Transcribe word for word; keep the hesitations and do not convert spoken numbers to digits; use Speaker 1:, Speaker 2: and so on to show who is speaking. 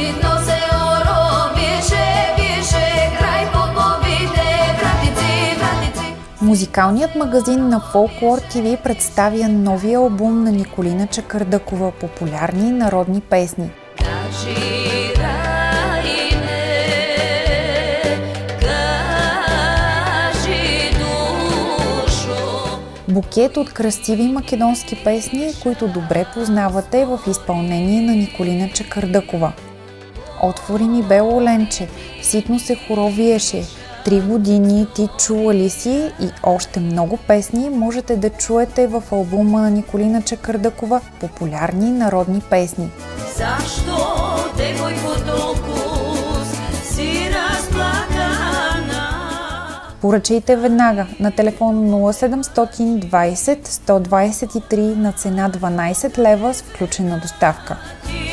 Speaker 1: Музикалният магазин на Фолклор ТВ представя новия албум на Николина Чакърдъкова „Популярни народни песни“. Букет от красиви македонски песни, които добре познавате в изпълнение на Николина Чакърдъкова. Отвори ми бело ленче, ситно се хоровиеше, Три години, Ти чула ли си и още много песни можете да чуете в албума на Николина Чакърдъкова „Популярни народни песни“.
Speaker 2: Защо девойко толкова си разплакана?
Speaker 1: Поръчайте веднага на телефон нула седемстотин двайсет сто двайсет и три на цена дванайсет лева с включена доставка.